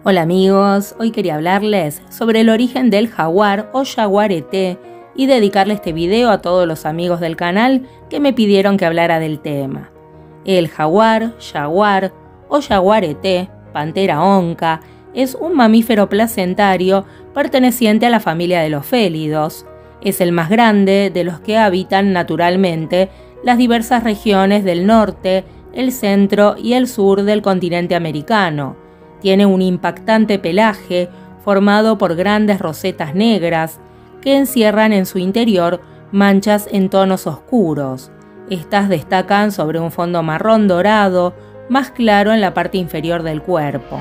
Hola amigos, hoy quería hablarles sobre el origen del jaguar o jaguarete y dedicarle este video a todos los amigos del canal que me pidieron que hablara del tema. El jaguar o jaguarete, pantera onca, es un mamífero placentario perteneciente a la familia de los félidos. Es el más grande de los que habitan naturalmente las diversas regiones del norte, el centro y el sur del continente americano. Tiene un impactante pelaje formado por grandes rosetas negras que encierran en su interior manchas en tonos oscuros. Estas destacan sobre un fondo marrón dorado, más claro en la parte inferior del cuerpo.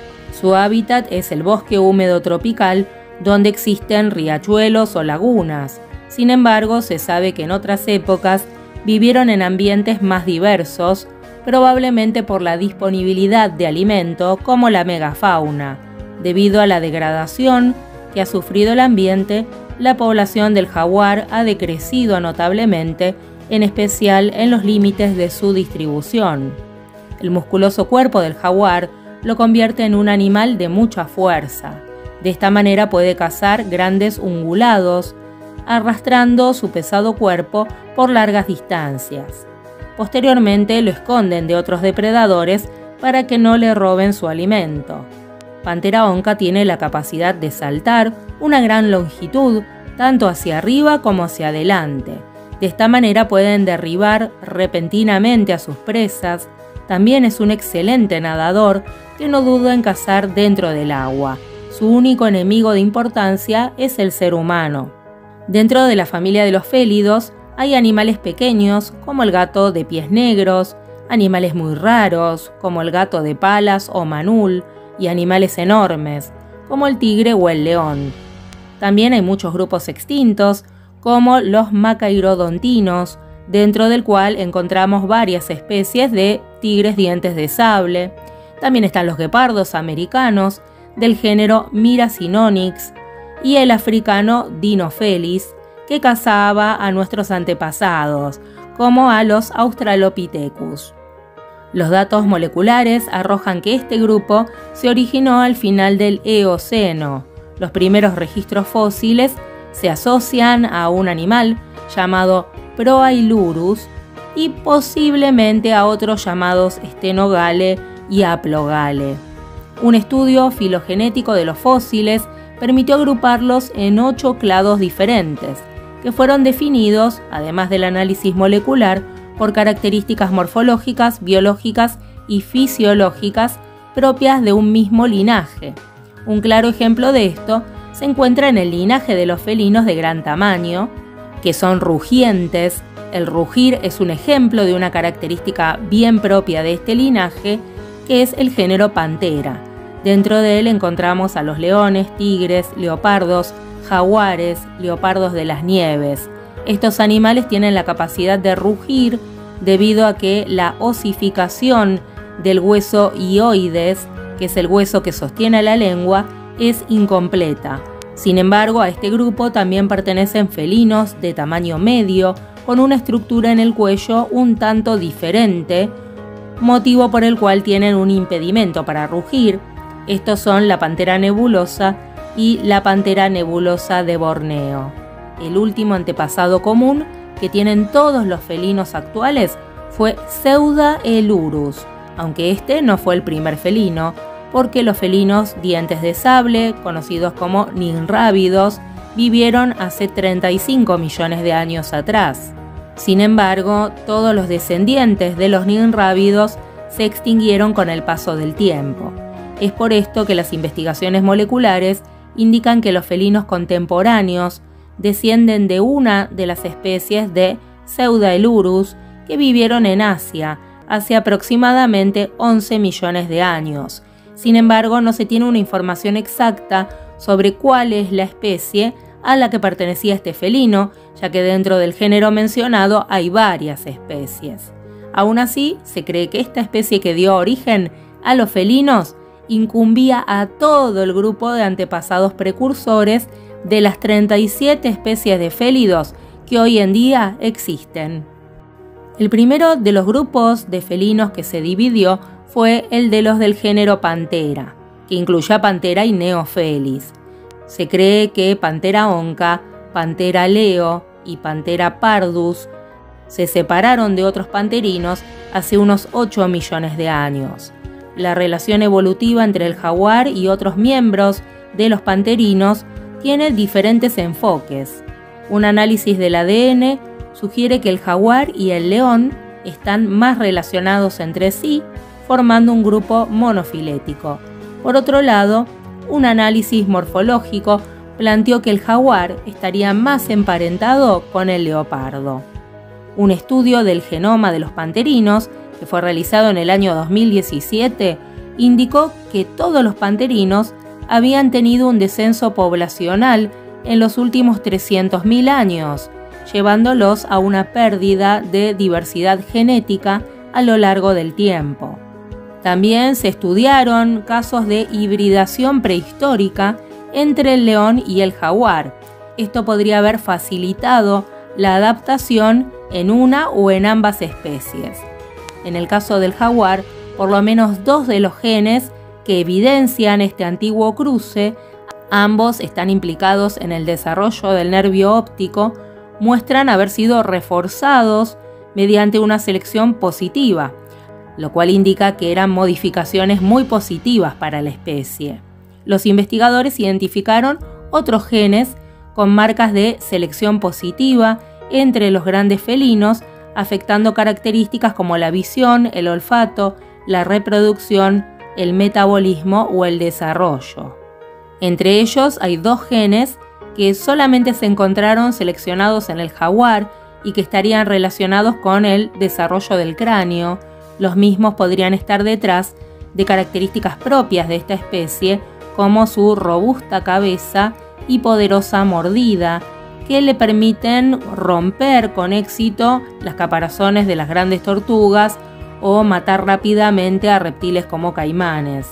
Su hábitat es el bosque húmedo tropical, donde existen riachuelos o lagunas. Sin embargo, se sabe que en otras épocas vivieron en ambientes más diversos, probablemente por la disponibilidad de alimento como la megafauna. Debido a la degradación que ha sufrido el ambiente, la población del jaguar ha decrecido notablemente, en especial en los límites de su distribución. El musculoso cuerpo del jaguar lo convierte en un animal de mucha fuerza. De esta manera puede cazar grandes ungulados, arrastrando su pesado cuerpo por largas distancias. Posteriormente lo esconden de otros depredadores para que no le roben su alimento. Pantera onca tiene la capacidad de saltar una gran longitud, tanto hacia arriba como hacia adelante. De esta manera pueden derribar repentinamente a sus presas. También es un excelente nadador que no duda en cazar dentro del agua. Su único enemigo de importancia es el ser humano. Dentro de la familia de los félidos, hay animales pequeños, como el gato de pies negros, animales muy raros, como el gato de palas o manul, y animales enormes, como el tigre o el león. También hay muchos grupos extintos, como los macairodontinos, dentro del cual encontramos varias especies de tigres dientes de sable. También están los guepardos americanos, del género Miracinonyx, y el africano Dinofelis, que cazaba a nuestros antepasados, como a los Australopithecus. Los datos moleculares arrojan que este grupo se originó al final del Eoceno. Los primeros registros fósiles se asocian a un animal llamado Proailurus y posiblemente a otros llamados Stenogale y Haplogale. Un estudio filogenético de los fósiles permitió agruparlos en 8 clados diferentes, que fueron definidos, además del análisis molecular, por características morfológicas, biológicas y fisiológicas propias de un mismo linaje. Un claro ejemplo de esto se encuentra en el linaje de los felinos de gran tamaño, que son rugientes. El rugir es un ejemplo de una característica bien propia de este linaje, que es el género Pantera. Dentro de él encontramos a los leones, tigres, leopardos, jaguares, leopardos de las nieves. Estos animales tienen la capacidad de rugir debido a que la osificación del hueso hioides, que es el hueso que sostiene la lengua, es incompleta. Sin embargo, a este grupo también pertenecen felinos de tamaño medio, con una estructura en el cuello un tanto diferente, motivo por el cual tienen un impedimento para rugir. Estos son la pantera nebulosa y la pantera nebulosa de Borneo. El último antepasado común que tienen todos los felinos actuales fue Pseudaelurus, aunque este no fue el primer felino, porque los felinos dientes de sable, conocidos como ninrábidos, vivieron hace 35 millones de años atrás. Sin embargo, todos los descendientes de los ninrábidos se extinguieron con el paso del tiempo. Es por esto que las investigaciones moleculares indican que los felinos contemporáneos descienden de una de las especies de Pseudaelurus que vivieron en Asia hace aproximadamente 11 millones de años. Sin embargo, no se tiene una información exacta sobre cuál es la especie a la que pertenecía este felino, ya que dentro del género mencionado hay varias especies. Aún así, se cree que esta especie que dio origen a los felinos incumbía a todo el grupo de antepasados precursores de las 37 especies de félidos que hoy en día existen. El primero de los grupos de felinos que se dividió fue el de los del género Pantera, que incluye a Pantera y Neofelis. Se cree que Pantera onca, Pantera leo y Pantera pardus se separaron de otros panterinos hace unos 8 millones de años. La relación evolutiva entre el jaguar y otros miembros de los panterinos tiene diferentes enfoques. Un análisis del ADN sugiere que el jaguar y el león están más relacionados entre sí, formando un grupo monofilético. Por otro lado, un análisis morfológico planteó que el jaguar estaría más emparentado con el leopardo. Un estudio del genoma de los panterinos, que fue realizado en el año 2017, indicó que todos los panterinos habían tenido un descenso poblacional en los últimos 300.000 años, llevándolos a una pérdida de diversidad genética a lo largo del tiempo. También se estudiaron casos de hibridación prehistórica entre el león y el jaguar. Esto podría haber facilitado la adaptación en una o en ambas especies. En el caso del jaguar, por lo menos 2 de los genes que evidencian este antiguo cruce, ambos están implicados en el desarrollo del nervio óptico, muestran haber sido reforzados mediante una selección positiva, lo cual indica que eran modificaciones muy positivas para la especie. Los investigadores identificaron otros genes con marcas de selección positiva entre los grandes felinos, afectando características como la visión, el olfato, la reproducción, el metabolismo o el desarrollo. Entre ellos hay 2 genes que solamente se encontraron seleccionados en el jaguar y que estarían relacionados con el desarrollo del cráneo. Los mismos podrían estar detrás de características propias de esta especie, como su robusta cabeza y poderosa mordida, que le permiten romper con éxito las caparazones de las grandes tortugas o matar rápidamente a reptiles como caimanes.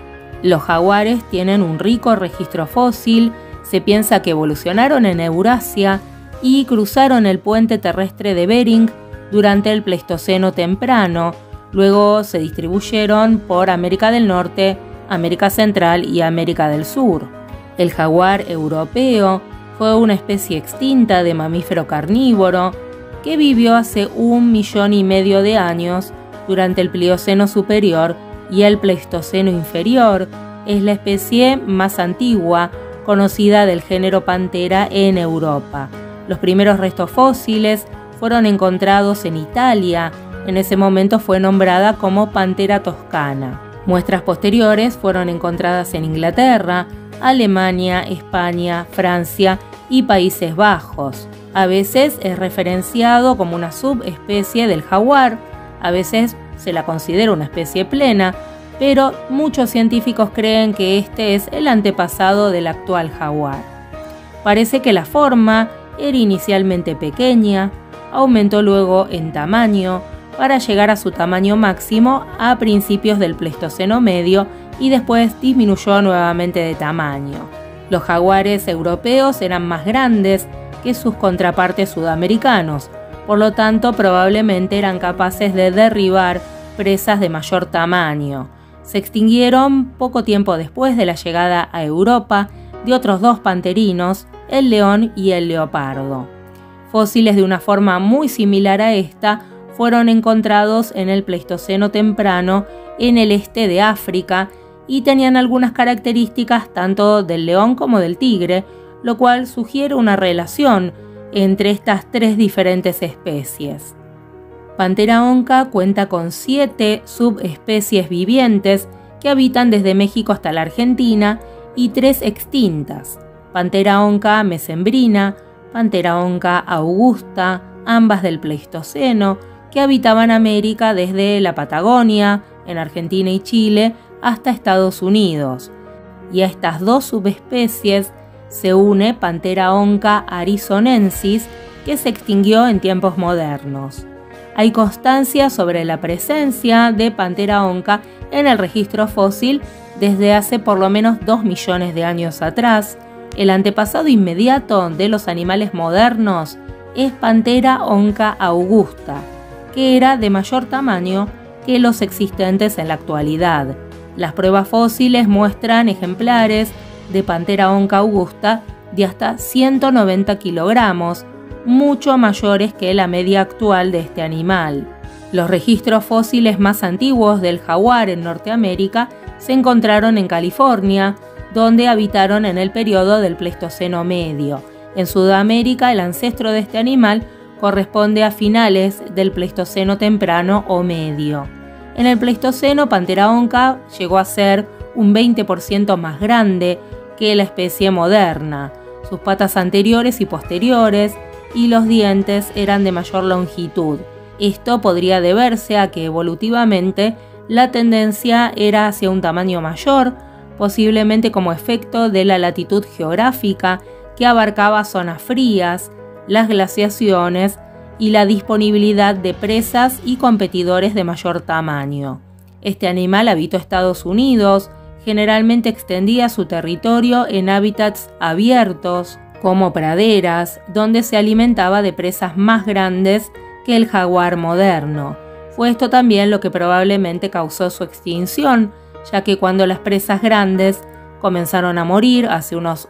Los jaguares tienen un rico registro fósil. Se piensa que evolucionaron en Eurasia y cruzaron el puente terrestre de Bering durante el Pleistoceno temprano. Luego se distribuyeron por América del Norte, América Central y América del Sur. El jaguar europeo fue una especie extinta de mamífero carnívoro que vivió hace 1,5 millones de años durante el Plioceno superior y el Pleistoceno inferior. Es la especie más antigua conocida del género Pantera en Europa. Los primeros restos fósiles fueron encontrados en Italia. En ese momento fue nombrada como Pantera toscana. Muestras posteriores fueron encontradas en Inglaterra, Alemania, España, Francia y Países Bajos. A veces es referenciado como una subespecie del jaguar, a veces se la considera una especie plena, pero muchos científicos creen que este es el antepasado del actual jaguar. Parece que la forma era inicialmente pequeña, aumentó luego en tamaño para llegar a su tamaño máximo a principios del Pleistoceno medio y después disminuyó nuevamente de tamaño. Los jaguares europeos eran más grandes que sus contrapartes sudamericanos, por lo tanto probablemente eran capaces de derribar presas de mayor tamaño. Se extinguieron poco tiempo después de la llegada a Europa de otros 2 panterinos, el león y el leopardo. Fósiles de una forma muy similar a esta fueron encontrados en el Pleistoceno temprano en el este de África y tenían algunas características tanto del león como del tigre, lo cual sugiere una relación entre estas 3 diferentes especies. Pantera onca cuenta con 7 subespecies vivientes que habitan desde México hasta la Argentina y 3 extintas: Pantera onca mesembrina, Pantera onca augusta, ambas del Pleistoceno, que habitaban América desde la Patagonia, en Argentina y Chile, hasta Estados Unidos. Y a estas 2 subespecies se une Pantera onca arizonensis, que se extinguió en tiempos modernos. Hay constancia sobre la presencia de Pantera onca en el registro fósil desde hace por lo menos 2 millones de años atrás. El antepasado inmediato de los animales modernos es Pantera onca augusta, que era de mayor tamaño que los existentes en la actualidad. Las pruebas fósiles muestran ejemplares de Panthera onca augusta de hasta 190 kilogramos, mucho mayores que la media actual de este animal. Los registros fósiles más antiguos del jaguar en Norteamérica se encontraron en California, donde habitaron en el periodo del Pleistoceno medio. En Sudamérica, el ancestro de este animal corresponde a finales del Pleistoceno temprano o medio. En el Pleistoceno, Panthera onca llegó a ser un 20% más grande que la especie moderna. Sus patas anteriores y posteriores y los dientes eran de mayor longitud. Esto podría deberse a que evolutivamente la tendencia era hacia un tamaño mayor, posiblemente como efecto de la latitud geográfica que abarcaba zonas frías, las glaciaciones y la disponibilidad de presas y competidores de mayor tamaño. Este animal habitó Estados Unidos, generalmente extendía su territorio en hábitats abiertos, como praderas, donde se alimentaba de presas más grandes que el jaguar moderno. Fue esto también lo que probablemente causó su extinción, ya que cuando las presas grandes comenzaron a morir hace unos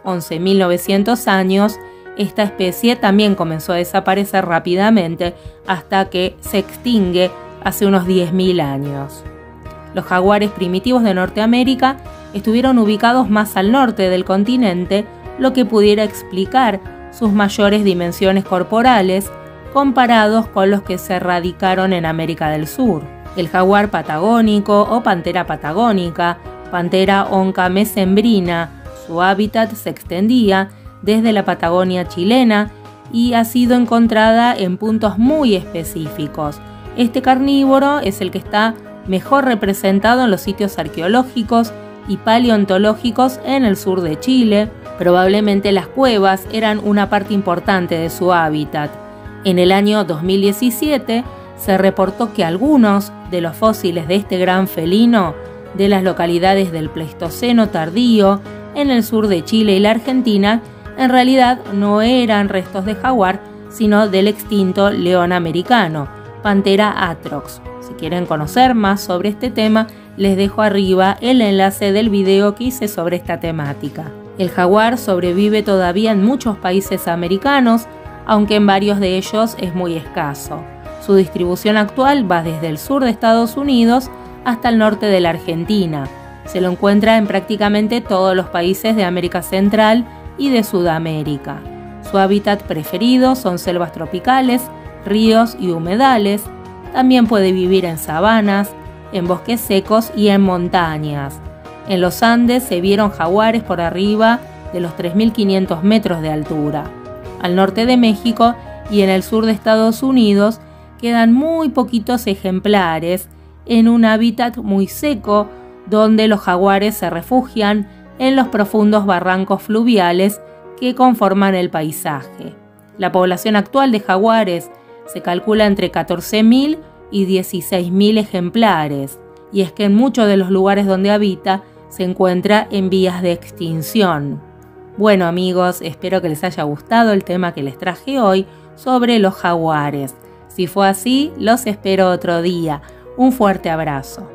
11.900 años, esta especie también comenzó a desaparecer rápidamente hasta que se extingue hace unos 10.000 años. Los jaguares primitivos de Norteamérica estuvieron ubicados más al norte del continente, lo que pudiera explicar sus mayores dimensiones corporales comparados con los que se radicaron en América del Sur. El jaguar patagónico o Panthera patagónica, Panthera onca mesembrina, su hábitat se extendía desde la Patagonia chilena y ha sido encontrada en puntos muy específicos. Este carnívoro es el que está mejor representado en los sitios arqueológicos y paleontológicos en el sur de Chile. Probablemente las cuevas eran una parte importante de su hábitat. En el año 2017 se reportó que algunos de los fósiles de este gran felino de las localidades del Pleistoceno tardío en el sur de Chile y la Argentina en realidad no eran restos de jaguar, sino del extinto león americano, Panthera atrox. Si quieren conocer más sobre este tema, les dejo arriba el enlace del video que hice sobre esta temática. El jaguar sobrevive todavía en muchos países americanos, aunque en varios de ellos es muy escaso. Su distribución actual va desde el sur de Estados Unidos hasta el norte de la Argentina. Se lo encuentra en prácticamente todos los países de América Central y de Sudamérica. Su hábitat preferido son selvas tropicales, ríos y humedales. También puede vivir en sabanas, en bosques secos y en montañas. En los Andes se vieron jaguares por arriba de los 3.500 metros de altura. Al norte de México y en el sur de Estados Unidos quedan muy poquitos ejemplares en un hábitat muy seco donde los jaguares se refugian en los profundos barrancos fluviales que conforman el paisaje. La población actual de jaguares se calcula entre 14.000 y 16.000 ejemplares, y es que en muchos de los lugares donde habita se encuentra en vías de extinción. Bueno amigos, espero que les haya gustado el tema que les traje hoy sobre los jaguares. Si fue así, los espero otro día. Un fuerte abrazo.